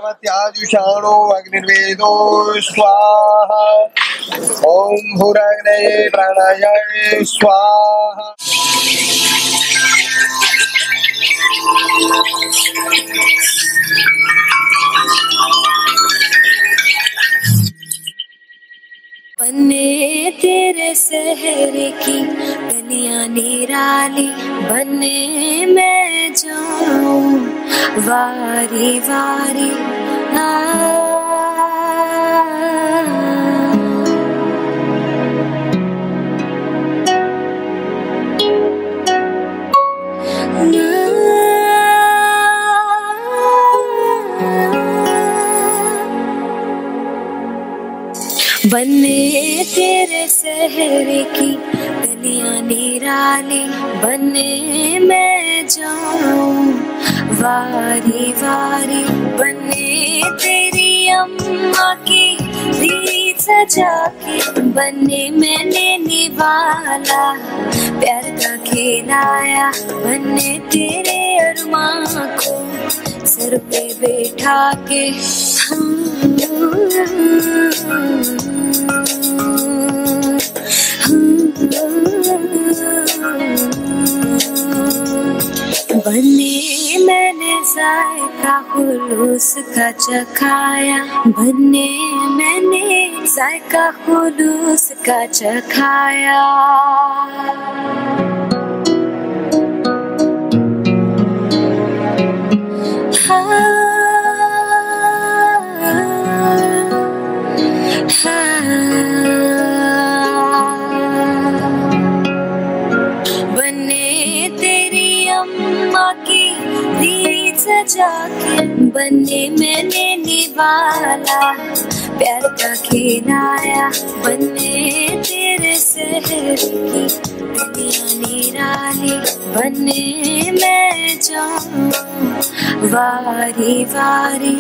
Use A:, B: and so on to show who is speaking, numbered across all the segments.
A: त्याजुषाणो अग्निर्वेदो स्वाहा। ओम भूराग्नये प्राणाय स्वाहा।
B: बने तेरे शहर की गलियां निराली, बने मैं जाऊं वारी वारी। बने तेरे शहर की गलियां निराली, बने मैं जाऊं वारी वारी। बने तेरी अम्मा की रीत सजा के, बने मैंने निभाला प्यार का खिलाया। बने तेरे अरमान को सर पे बैठा के, बने मैंने जायका खुलूस का चखाया, बने मैंने जायका खुलूस का चखाया। बने तेरी अम्मा की रीत सजा के, बने मैंने निभाला प्यार का खिलाया। बने तेरे शहर की गलियां निराली, बने मैं जाऊं वारी वारी।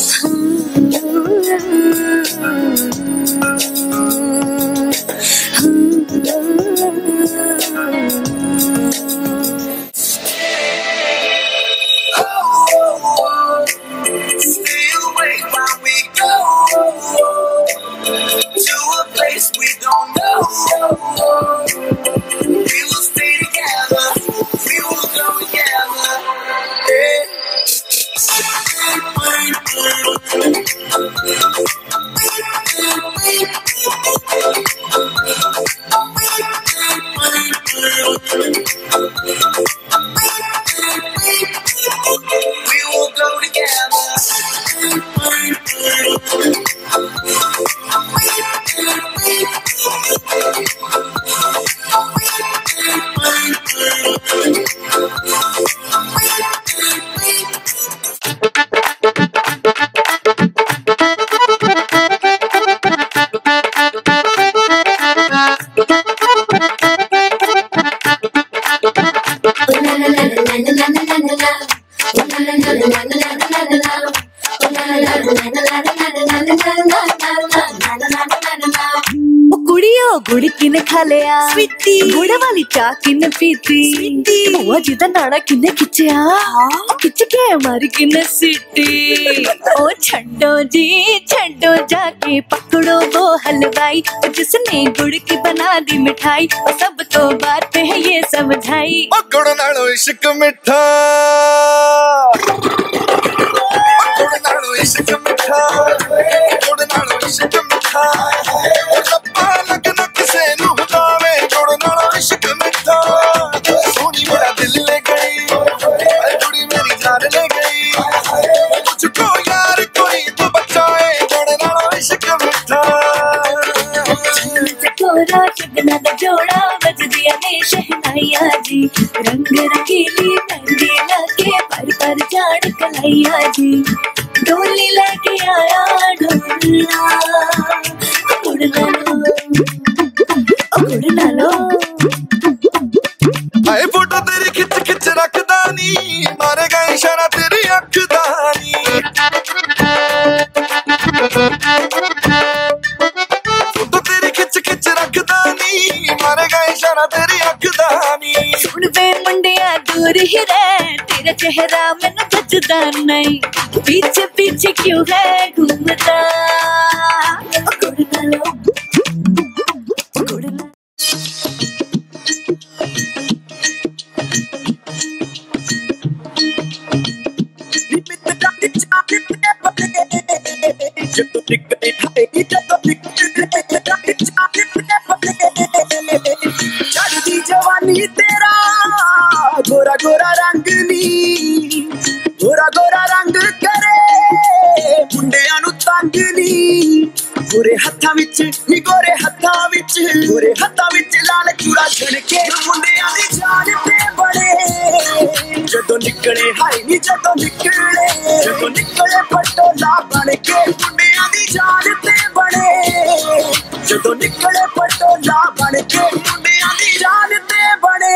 C: Stay away while we go to a place we don't know. We will stay together, we will go together. We will go together.
B: गुड़ किन खा लिया स्वीटी, गुड़ वाली चाह किन पीती स्वीटी, बुआ जी दा नाड़ा किन खिंचिया खिंच के हमारी किन सीटी। ओ छड्डो जी छड्डो, जाके पकड़ो वो हलवाई जिसने गुड़ की बना दी मिठाई, और सब तो बात है ये समझाई।
A: ओ गुड़ नालो इश्क मिठा, गुड़ नालो इश्क मिठा, गुड़ नालो इश्क मिठा। इश्क मिठा सोनी मेरा दिल ले गई, कुड़ी मेरी जान ले गई। मुझको यार कोई तो बचाए, गुड़ नालो इश्क मिठा।
B: थोड़ा शगना दा जोड़ा बज दिया ने शहनाइया जी, रंग रंगीली मेहंदी लगे पर पर जान कलाइया जी। डोली लेके आया ढोला, गुड़ नालो गुड़ नालो।
A: आए फोटो तेरी खिच खिच रखदा नी, मारेगा इशारा तेरी अख दा नी। फोटो तेरी खिच खिच रखदा नी, मारेगा इशारा तेरी अख दा नी।
B: सुन वे मुंडिया दूर ही रह, तेरा चेहरा मैनू जचदा नहीं, पीछे पीछे पीछे क्यों है घूमता गुड़ लो गुड़ लो
C: चढ़दी जवानी तेरा गोरा गोरा रंग नी गोरा गोरा रंग करे मुंडियां नू तंग नी गोरे हत्थां विच नी गोरे हत्थां विच लाल चूड़ा छड़के मुंडियां दी जान ते बड़े जदों निकले हाय नी जदों निकले पटोला बन के मुंडियां दी जान ते बड़े जदों निकले पटोला बन के मुंडियां दी जान ते बड़े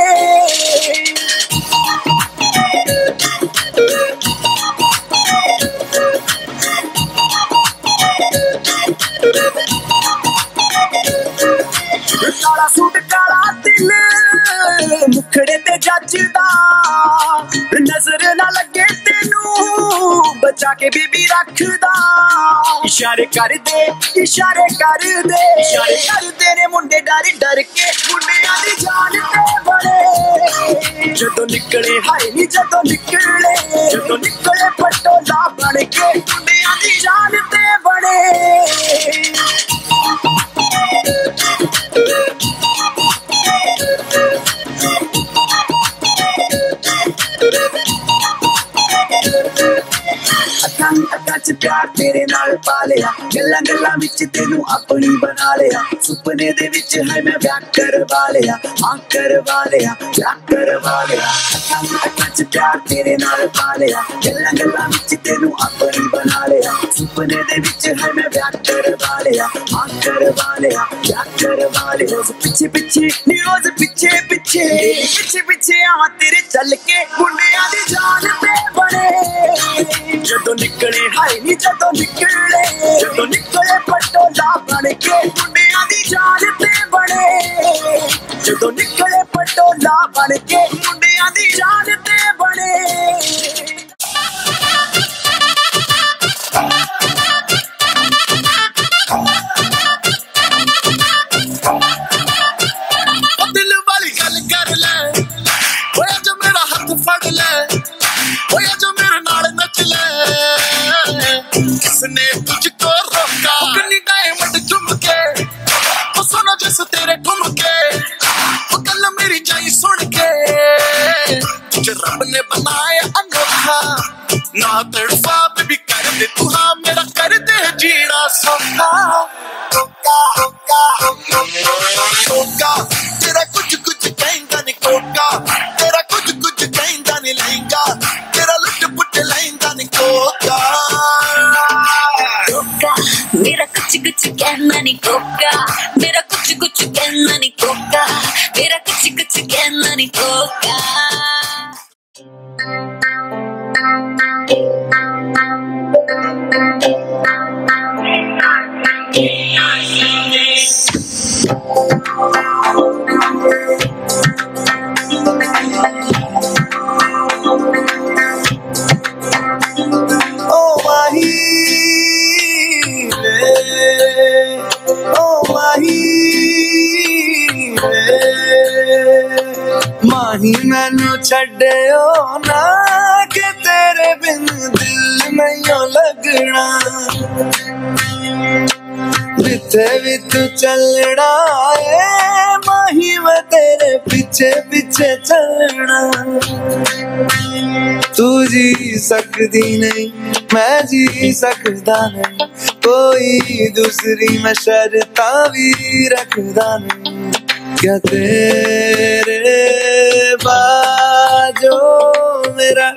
C: काला सूट काला दिल मुखड़े ते जचदा नजर ना लगे तेनू बचा के बीबी रखदा इशारे कर दे ने मुंडे डर के मुंडियां दी जान ते बड़े जदों निकले हाय नी जदों निकले पटोला बन के मुंडियां दी जान ते बड़े अक्कां च प्यार तेरे नाल पा लिया गल्लां विच तेनू अपनी बना लिया सुपने दे विच है मैं ब्याह करवा लिया अक्कां च प्यार तेरे नाल पा लिया गल्लां विच तेनू अपनी बना लिया सुपने दे विच है मैं ब्याह करवा लिया रोज पीछे आवां तेरे चल के मुंडियां दी जान ते बड़े जदों निकले हाय नी जदों निकले पटोला बन के मुंडियां दी जान ते बड़े जदों निकले पटोला बन के मुंडियां दी जान ते बड़े किसने तुझको रोका कन्नी डायमंड चुमके वो सोना जैसे तेरे ठुमके वो गल मेरी जाई सुन के तुझे रब ने बनाया अनोखा ना तड़फा बेबी कर दे तू हाँ मेरा कर दे जीना सौखा कोका तेरा कुछ कहता नहीं कोका तेरा कुछ कहता नहीं लहंगा तेरा लुट पुट लहंगा नहीं कोका
B: मेरा कुछ कहना नहीं कोका मेरा कुछ कहना नहीं कोका मेरा कुछ कहना नहीं कोका
C: माही मैनू छड्डियो ना कि तेरे बिन दिल नहीं लगना जिथे भी तू चलना है माही मैं तेरे पीछे चलना तू जी सकती नहीं मैं जी सकता नहीं कोई दूसरी मैं शर्ता भी रखदा नहीं क्या तेरे बाजो मेरा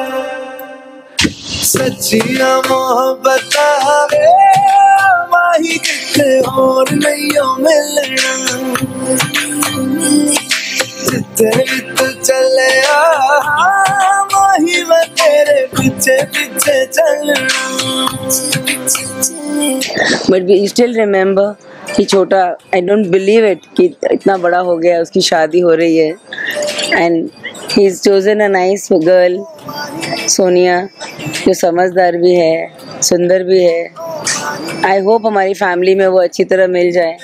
C: सच्चिया मोहब्बत है माही किथे और नहीं मिलना जिथे भी तू चले माही मैं तेरे पीछे चलना
D: But we still remember कि छोटा, I don't believe it कि इतना बड़ा हो गया, उसकी शादी हो रही है and he's chosen a nice girl, Sonia, जो समझदार भी है सुंदर भी है। आई होप हमारी फैमिली में वो अच्छी तरह मिल जाए।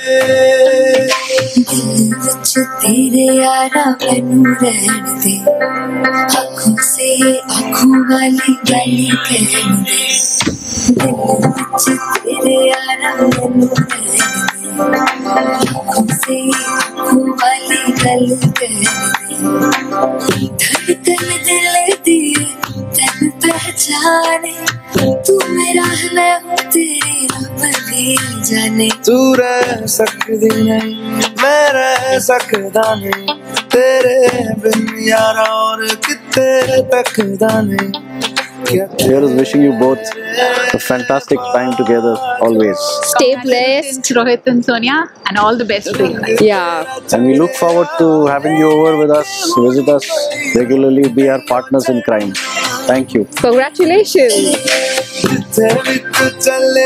B: दिल विच तेरे यारा मैनू रहन दे, आँखों से आँखों वाली गल कहन दे। दिल विच तेरे यारा मैनू रहन दे, आँखों से आँखों वाली गल कहन दे। धड़कन दिल दी तन पहचाने, तू मेरा है मैं हूँ तेरी रब भी जाने।
A: तू रह सकदी नहीं मैं रह सकदा नहीं, तेरे बिन यारा और किते तकदा नहीं।
E: Here's wishing you both a fantastic time together always.
F: Stay blessed, Rohit and Sonia, and all the best for you guys.
D: Yeah.
E: And we look forward to having you over with us, visit us regularly, be our partners in crime. Thank you.
F: Congratulations.
A: जिथे भी तू चले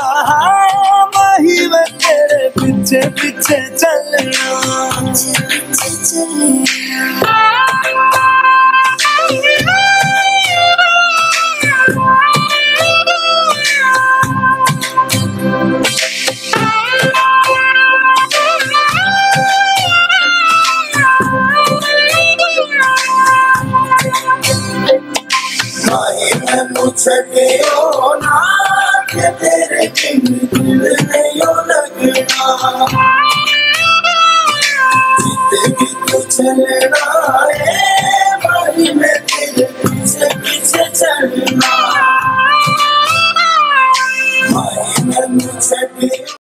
A: माही मैं तेरे पीछे पीछे चलना। मुझे ना कि तेरे बिन दिल नहीं लगना, जिते भी तू चलना है माही